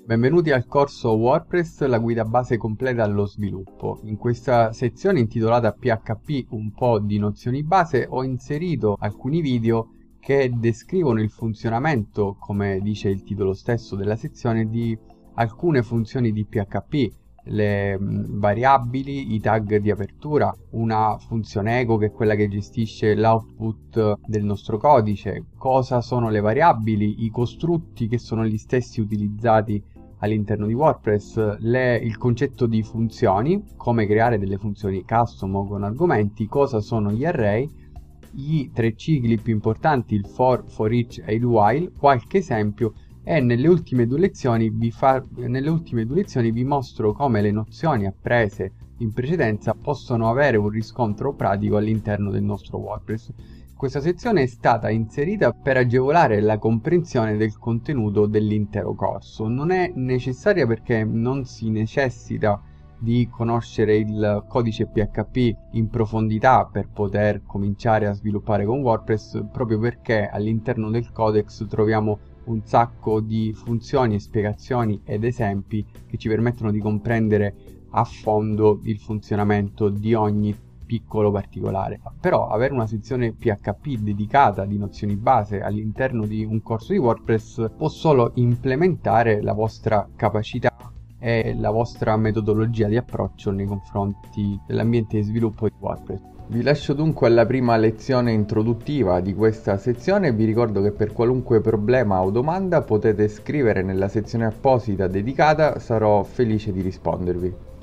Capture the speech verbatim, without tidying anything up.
Benvenuti al corso WordPress, la guida base completa allo sviluppo. In questa sezione intitolata P H P, un po' di nozioni base, ho inserito alcuni video che descrivono il funzionamento, come dice il titolo stesso della sezione, di alcune funzioni di P H P. Le mh, variabili, i tag di apertura, una funzione echo che è quella che gestisce l'output del nostro codice, cosa sono le variabili, i costrutti che sono gli stessi utilizzati all'interno di WordPress, le, il concetto di funzioni, come creare delle funzioni custom o con argomenti, cosa sono gli array, i tre cicli più importanti, il for, for each e il while, qualche esempio. E nelle ultime due lezioni vi, fa, nelle ultime due lezioni vi mostro come le nozioni apprese in precedenza possono avere un riscontro pratico all'interno del nostro WordPress. Questa sezione è stata inserita per agevolare la comprensione del contenuto dell'intero corso. Non è necessaria perché non si necessita di conoscere il codice P H P in profondità per poter cominciare a sviluppare con WordPress, proprio perché all'interno del codex troviamo un sacco di funzioni, spiegazioni ed esempi che ci permettono di comprendere a fondo il funzionamento di ogni piccolo particolare. Però avere una sezione P H P dedicata di nozioni base all'interno di un corso di WordPress può solo implementare la vostra capacità e la vostra metodologia di approccio nei confronti dell'ambiente di sviluppo di WordPress. Vi lascio dunque alla prima lezione introduttiva di questa sezione e vi ricordo che per qualunque problema o domanda potete scrivere nella sezione apposita dedicata, sarò felice di rispondervi.